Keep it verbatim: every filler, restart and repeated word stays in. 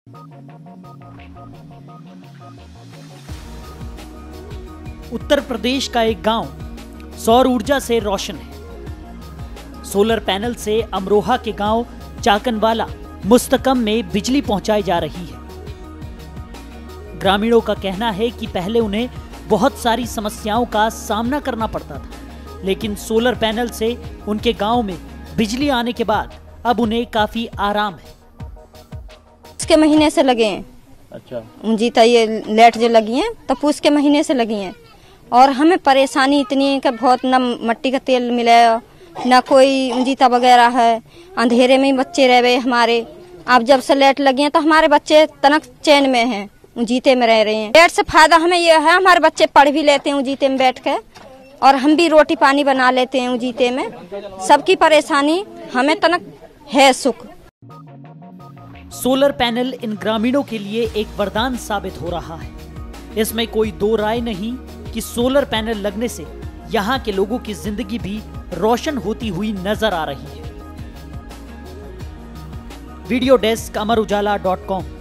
उत्तर प्रदेश का एक गांव सौर ऊर्जा से रोशन है। सोलर पैनल से अमरोहा के गांव चाकनवाला मुस्तकम में बिजली पहुंचाई जा रही है। ग्रामीणों का कहना है कि पहले उन्हें बहुत सारी समस्याओं का सामना करना पड़ता था, लेकिन सोलर पैनल से उनके गांव में बिजली आने के बाद अब उन्हें काफी आराम है। इसके महीने से लगे हैं। अच्छा जीता ये लाइट जो लगी है तो पूछ के महीने से लगी हैं और हमें परेशानी इतनी है कि बहुत न मट्टी का तेल मिले न कोई जीता वगैरह है। अंधेरे में ही बच्चे रह गए हमारे। अब जब से लाइट लगी है तो हमारे बच्चे तनक चैन में हैं, जीते में रह रहे हैं। लाइट से फायदा हमें यह है हमारे बच्चे पढ़ भी लेते हैं जीते में बैठ के और हम भी रोटी पानी बना लेते हैं जीते में। सबकी परेशानी हमें तनक है सुख। सोलर पैनल इन ग्रामीणों के लिए एक वरदान साबित हो रहा है। इसमें कोई दो राय नहीं कि सोलर पैनल लगने से यहाँ के लोगों की जिंदगी भी रोशन होती हुई नजर आ रही है। Video desk Amar Ujala dot com.